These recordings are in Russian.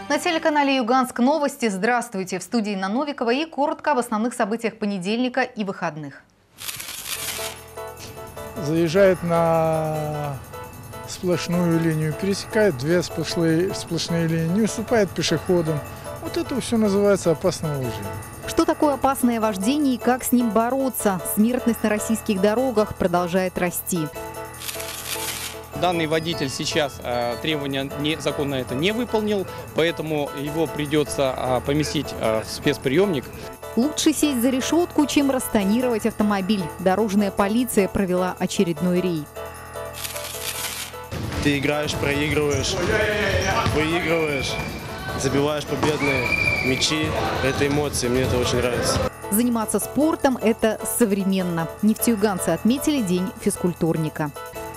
На телеканале Юганск новости. Здравствуйте. В студии Инна Новикова и коротко об основных событиях понедельника и выходных. Заезжает на сплошную линию, пересекает две сплошные линии, не уступает пешеходам. Вот это все называется опасное вождение. Что такое опасное вождение и как с ним бороться? Смертность на российских дорогах продолжает расти. Данный водитель сейчас требования закона это не выполнил, поэтому его придется поместить в спецприемник. Лучше сесть за решетку, чем растонировать автомобиль. Дорожная полиция провела очередной рейд. Ты играешь, проигрываешь, выигрываешь, забиваешь победные мячи. Это эмоции, мне это очень нравится. Заниматься спортом – это современно. Нефтеюганцы отметили День физкультурника.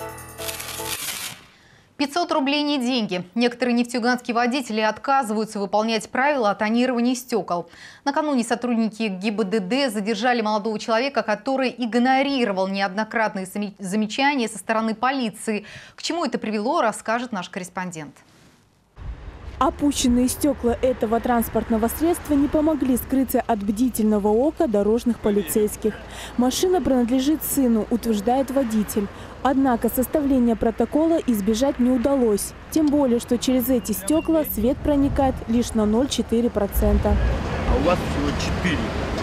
500 рублей не деньги. Некоторые нефтеюганские водители отказываются выполнять правила о тонировании стекол. Накануне сотрудники ГИБДД задержали молодого человека, который игнорировал неоднократные замечания со стороны полиции. К чему это привело, расскажет наш корреспондент. Опущенные стекла этого транспортного средства не помогли скрыться от бдительного ока дорожных полицейских. Машина принадлежит сыну, утверждает водитель. Однако составления протокола избежать не удалось. Тем более, что через эти стекла свет проникает лишь на 0,4%. А у вас всего 4.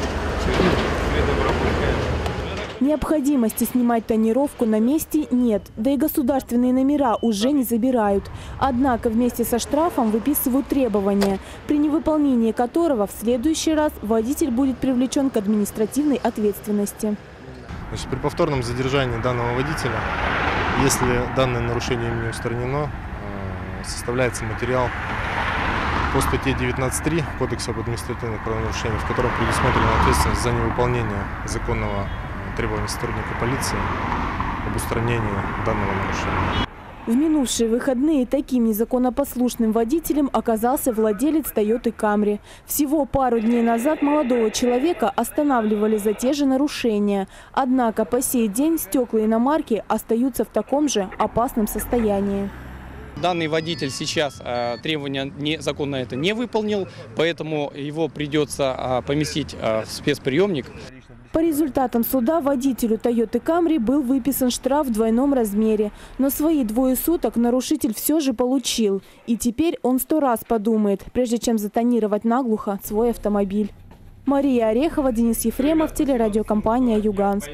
Необходимости снимать тонировку на месте нет, да и государственные номера уже не забирают. Однако вместе со штрафом выписывают требования, при невыполнении которого в следующий раз водитель будет привлечен к административной ответственности. Значит, при повторном задержании данного водителя, если данное нарушение им не устранено, составляется материал по статье 19.3 Кодекса об административных правонарушениях, в котором предусмотрена ответственность за невыполнение законного требования сотрудника полиции об устранении данного нарушения. В минувшие выходные таким незаконопослушным водителем оказался владелец Toyota Camry. Всего пару дней назад молодого человека останавливали за те же нарушения. Однако по сей день стекла иномарки остаются в таком же опасном состоянии. Данный водитель сейчас требования закона это не выполнил, поэтому его придется поместить в спецприемник. По результатам суда водителю Toyota Camry был выписан штраф в двойном размере. Но свои 2 суток нарушитель все же получил. И теперь он 100 раз подумает, прежде чем затонировать наглухо свой автомобиль. Мария Орехова, Денис Ефремов, телерадиокомпания «Юганск».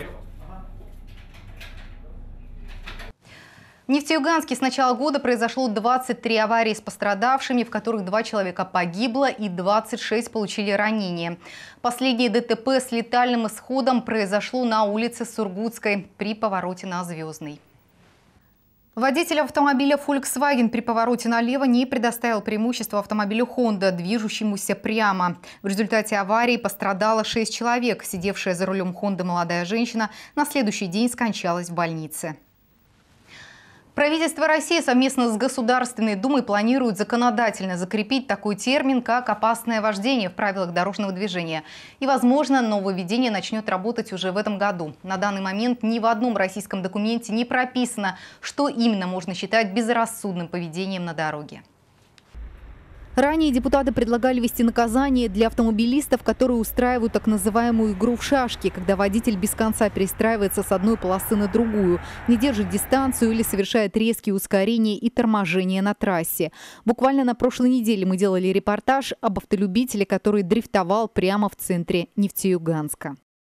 В Нефтеюганске с начала года произошло 23 аварии с пострадавшими, в которых 2 человека погибло и 26 получили ранения. Последнее ДТП с летальным исходом произошло на улице Сургутской при повороте на Звездной. Водитель автомобиля Volkswagen при повороте налево не предоставил преимущество автомобилю Honda, движущемуся прямо. В результате аварии пострадало 6 человек. Сидевшая за рулем Honda молодая женщина на следующий день скончалась в больнице. Правительство России совместно с Государственной Думой планирует законодательно закрепить такой термин, как «опасное вождение» в правилах дорожного движения. И, возможно, нововведение начнет работать уже в этом году. На данный момент ни в одном российском документе не прописано, что именно можно считать безрассудным поведением на дороге. Ранее депутаты предлагали ввести наказание для автомобилистов, которые устраивают так называемую игру в шашки, когда водитель без конца перестраивается с одной полосы на другую, не держит дистанцию или совершает резкие ускорения и торможения на трассе. Буквально на прошлой неделе мы делали репортаж об автолюбителе, который дрифтовал прямо в центре Нефтеюганска.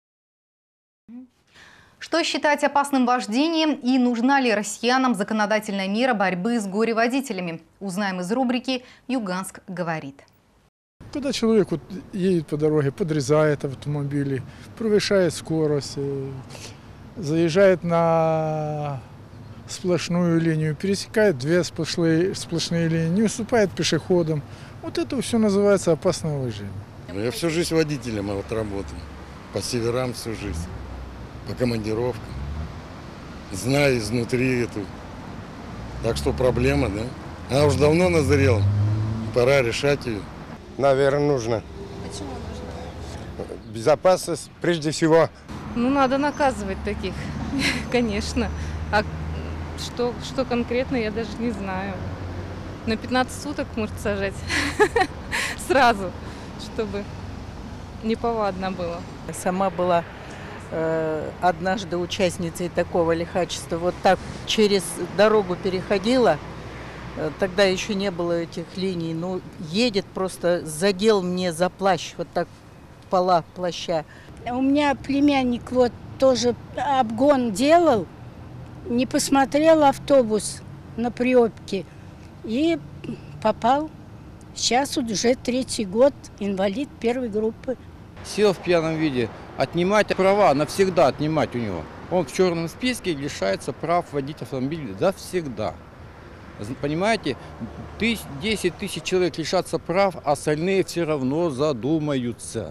Что считать опасным вождением и нужна ли россиянам законодательная мера борьбы с горе-водителями? Узнаем из рубрики «Юганск говорит». Когда человек едет по дороге, подрезает автомобили, превышает скорость, заезжает на сплошную линию, пересекает две сплошные линии, не уступает пешеходам. Вот это все называется опасное вождение. Я всю жизнь водителем работаю, по северам всю жизнь. По командировкам. Знаю изнутри эту. Так что проблема, да? Она уже давно назрела. Пора решать ее. Наверное, нужно. Почему нужно? Безопасность прежде всего. Ну, надо наказывать таких, конечно. А что конкретно, я даже не знаю. На 15 суток может сажать сразу, чтобы неповадно было. Сама была однажды участницей такого лихачества. Вот так через дорогу переходила, тогда еще не было этих линий. Ну, едет просто, задел мне за плащ, вот так пола плаща. У меня племянник вот тоже обгон делал, не посмотрел автобус на приобке и попал. Сейчас уже 3-й год, инвалид 1-й группы. Сел в пьяном виде, отнимать права, навсегда отнимать у него. Он в черном списке и лишается прав водить автомобиль навсегда. Понимаете, 10 тысяч человек лишатся прав, а остальные все равно задумаются.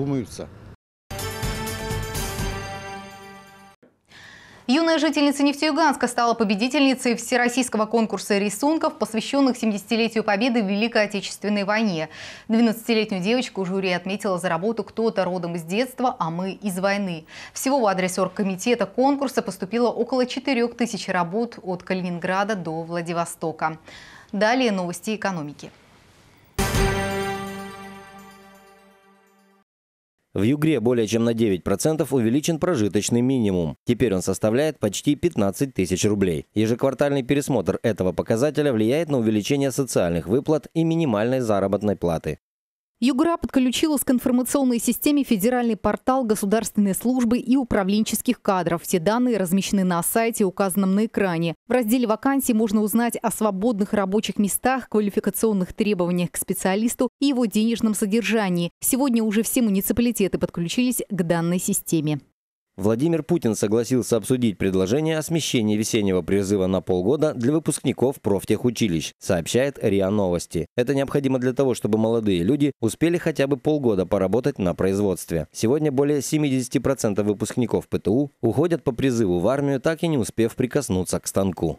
Юная жительница Нефтеюганска стала победительницей всероссийского конкурса рисунков, посвященных 70-летию Победы в Великой Отечественной войне. 12-летнюю девочку жюри отметила за работу «Кто-то родом из детства, а мы из войны». Всего в адрес оргкомитета конкурса поступило около 4000 работ от Калининграда до Владивостока. Далее новости экономики. В Югре более чем на 9% увеличен прожиточный минимум. Теперь он составляет почти 15 тысяч рублей. Ежеквартальный пересмотр этого показателя влияет на увеличение социальных выплат и минимальной заработной платы. Югра подключилась к информационной системе федеральный портал государственной службы и управленческих кадров. Все данные размещены на сайте, указанном на экране. В разделе «Вакансии» можно узнать о свободных рабочих местах, квалификационных требованиях к специалисту и его денежном содержании. Сегодня уже все муниципалитеты подключились к данной системе. Владимир Путин согласился обсудить предложение о смещении весеннего призыва на полгода для выпускников профтехучилищ, сообщает РИА Новости. Это необходимо для того, чтобы молодые люди успели хотя бы полгода поработать на производстве. Сегодня более 70% выпускников ПТУ уходят по призыву в армию, так и не успев прикоснуться к станку.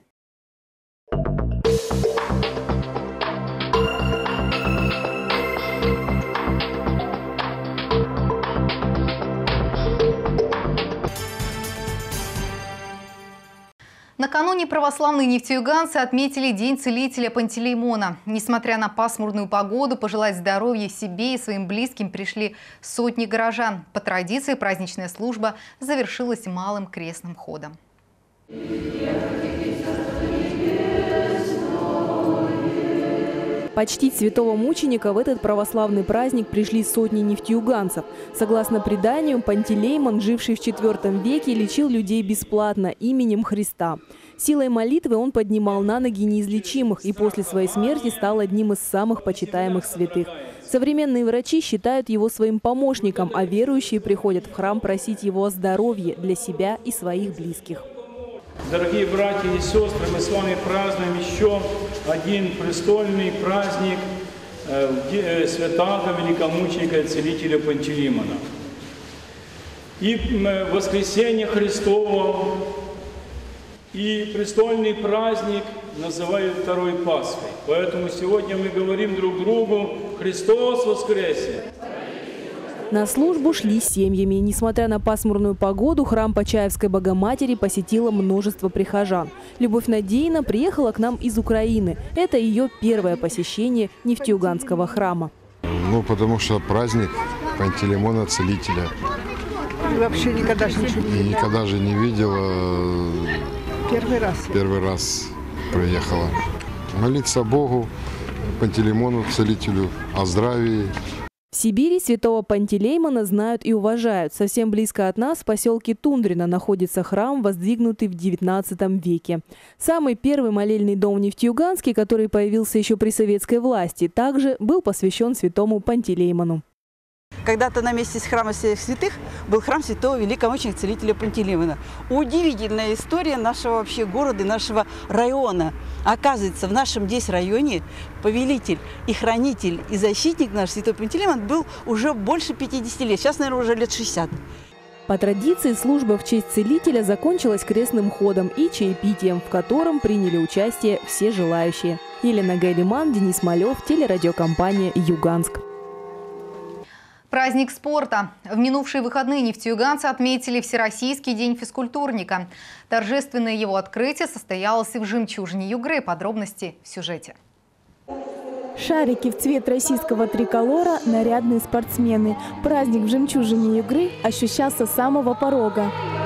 Накануне православные нефтеюганцы отметили День целителя Пантелеймона. Несмотря на пасмурную погоду, пожелать здоровья себе и своим близким пришли сотни горожан. По традиции праздничная служба завершилась малым крестным ходом. Почтить святого мученика в этот православный праздник пришли сотни нефтеюганцев. Согласно преданию, Пантелеймон, живший в IV веке, лечил людей бесплатно именем Христа. Силой молитвы он поднимал на ноги неизлечимых и после своей смерти стал одним из самых почитаемых святых. Современные врачи считают его своим помощником, а верующие приходят в храм просить его о здоровье для себя и своих близких. Дорогие братья и сестры, мы с вами празднуем еще один престольный праздник святаго великомученика и целителя Пантелеймона. И воскресение Христово, и престольный праздник называют второй Пасхой. Поэтому сегодня мы говорим друг другу: «Христос воскресе!» На службу шли семьями. Несмотря на пасмурную погоду, храм Почаевской Богоматери посетило множество прихожан. Любовь Надеевна приехала к нам из Украины. Это ее первое посещение нефтеюганского храма. Ну, потому что праздник Пантелеймона Целителя. И вообще никогда же никогда же не видела. Первый раз приехала. Молиться Богу, Пантелеймону Целителю, о здравии. В Сибири святого Пантелеймона знают и уважают. Совсем близко от нас, в поселке Тундрино, находится храм, воздвигнутый в XIX веке. Самый первый молельный дом в Нефтеюганске, который появился еще при советской власти, также был посвящен святому Пантелеймону. Когда-то на месте храма всех святых был храм святого великомученика целителя Пантелеймона. Удивительная история нашего вообще города и нашего района. Оказывается, в нашем здесь районе повелитель и хранитель и защитник наш святой Пантелеймон был уже больше 50 лет. Сейчас, наверное, уже лет 60. По традиции служба в честь целителя закончилась крестным ходом и чаепитием, в котором приняли участие все желающие. Елена Гайлиман, Денис Малев, телерадиокомпания «Юганск». Праздник спорта. В минувшие выходные нефтеюганцы отметили Всероссийский день физкультурника. Торжественное его открытие состоялось и в жемчужине Югры. Подробности в сюжете. Шарики в цвет российского триколора, нарядные спортсмены. Праздник в жемчужине Югры ощущался с самого порога.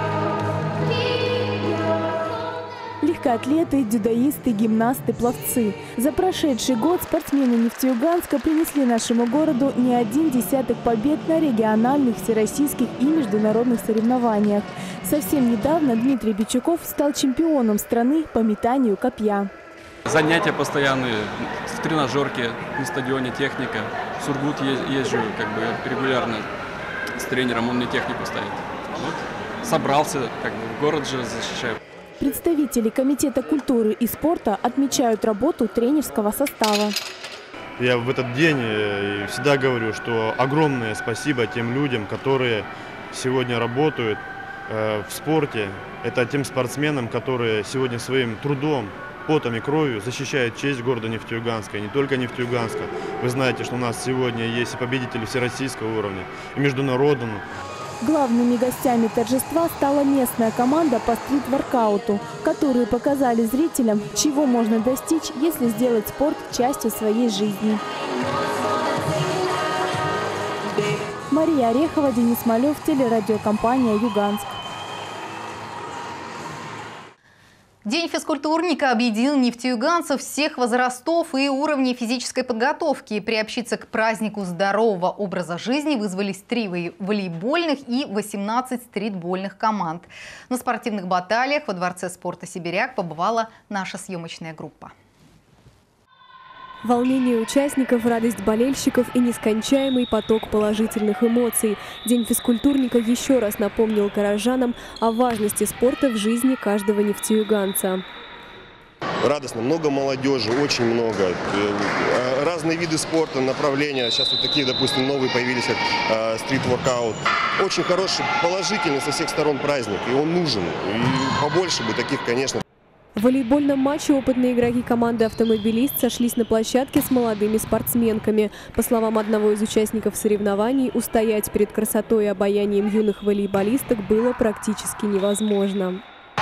Легкоатлеты, дзюдоисты, гимнасты, пловцы. За прошедший год спортсмены Нефтеюганска принесли нашему городу не один десяток побед на региональных, всероссийских и международных соревнованиях. Совсем недавно Дмитрий Бичуков стал чемпионом страны по метанию копья. Занятия постоянные, в тренажерке, на стадионе техника. В Сургут езжу регулярно с тренером, он мне технику ставит. Вот. Собрался, в город же защищаю. Представители Комитета культуры и спорта отмечают работу тренерского состава. Я в этот день всегда говорю, что огромное спасибо тем людям, которые сегодня работают в спорте. Это тем спортсменам, которые сегодня своим трудом, потом и кровью защищают честь города Нефтеюганска, и не только Нефтеюганска. Вы знаете, что у нас сегодня есть и победители всероссийского уровня, и международного. Главными гостями торжества стала местная команда по стрит-воркауту, которые показали зрителям, чего можно достичь, если сделать спорт частью своей жизни. Мария Орехова, Денис Малев, телерадиокомпания «Юганск». День физкультурника объединил нефтеюганцев всех возрастов и уровней физической подготовки. Приобщиться к празднику здорового образа жизни вызвались 3 волейбольных и 18 стритбольных команд. На спортивных баталиях во Дворце спорта «Сибиряк» побывала наша съемочная группа. Волнение участников, радость болельщиков и нескончаемый поток положительных эмоций. День физкультурника еще раз напомнил горожанам о важности спорта в жизни каждого нефтеюганца. Радостно, много молодежи, очень много. Разные виды спорта, направления. Сейчас вот такие, допустим, новые появились, как стрит-воркаут. Очень хороший, положительный со всех сторон праздник, и он нужен. И побольше бы таких, конечно. В волейбольном матче опытные игроки команды «Автомобилист» сошлись на площадке с молодыми спортсменками. По словам одного из участников соревнований, устоять перед красотой и обаянием юных волейболисток было практически невозможно.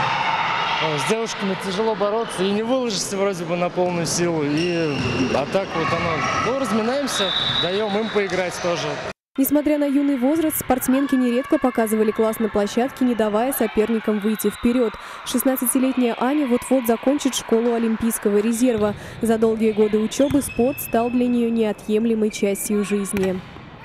С девушками тяжело бороться и не выложишься вроде бы на полную силу. А так вот оно. Разминаемся, даем им поиграть тоже. Несмотря на юный возраст, спортсменки нередко показывали класс на площадке, не давая соперникам выйти вперед. 16-летняя Аня вот-вот закончит школу Олимпийского резерва. За долгие годы учебы спорт стал для нее неотъемлемой частью жизни.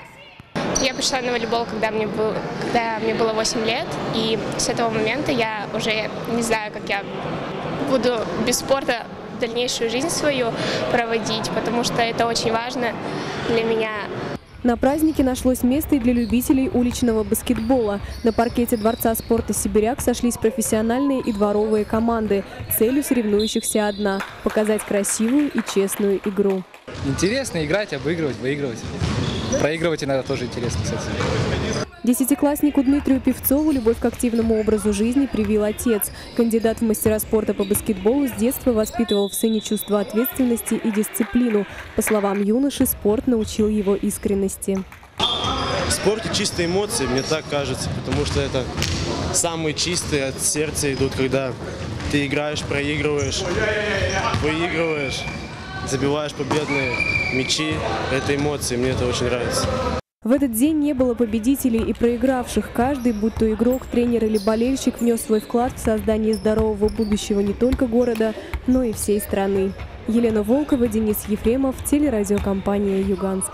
Я пришла на волейбол, когда мне было 8 лет, и с этого момента я уже не знаю, как я буду без спорта дальнейшую жизнь свою проводить, потому что это очень важно для меня. На празднике нашлось место и для любителей уличного баскетбола. На паркете Дворца спорта «Сибиряк» сошлись профессиональные и дворовые команды. Цель у соревнующихся одна – показать красивую и честную игру. Интересно играть, обыгрывать, выигрывать. Проигрывать иногда тоже интересно, кстати. Десятикласснику Дмитрию Певцову любовь к активному образу жизни привил отец. Кандидат в мастера спорта по баскетболу с детства воспитывал в сыне чувство ответственности и дисциплину. По словам юноши, спорт научил его искренности. В спорте чистые эмоции, мне так кажется, потому что это самые чистые от сердца идут, когда ты играешь, проигрываешь, выигрываешь, забиваешь победные мячи. Это эмоции, мне это очень нравится. В этот день не было победителей и проигравших. Каждый, будь то игрок, тренер или болельщик, внес свой вклад в создание здорового будущего не только города, но и всей страны. Елена Волкова, Денис Ефремов, телерадиокомпания «Юганск».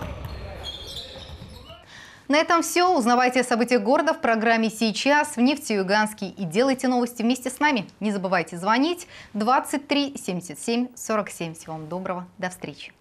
На этом все. Узнавайте о событиях города в программе «Сейчас» в Нефтеюганске и делайте новости вместе с нами. Не забывайте звонить 23 77 47. Всего вам доброго. До встречи.